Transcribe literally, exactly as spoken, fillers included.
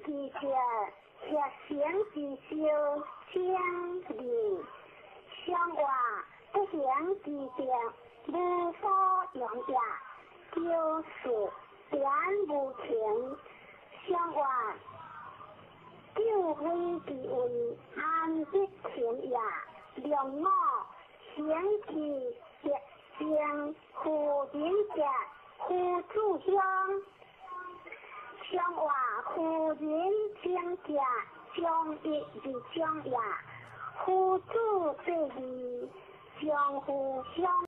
之者，日行之修，相离相外，不行之者，无所用也。旧事短无情，相外，旧非之为安必情也。良我行其节相，夫人者，夫主相。相外夫人相者，相益之相也。夫主对义，相互相。